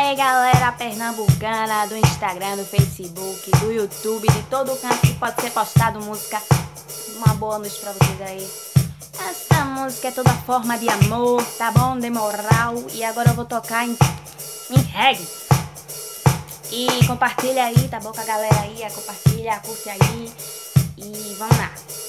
aí, galera pernambucana do Instagram, do Facebook, do YouTube, de todo canto que pode ser postado música. Uma boa noite pra vocês aí. Essa música é toda forma de amor, tá bom? De moral. E agora eu vou tocar em reggae. E compartilha aí, tá bom? Com a galera aí, compartilha, curte aí. E vamos lá.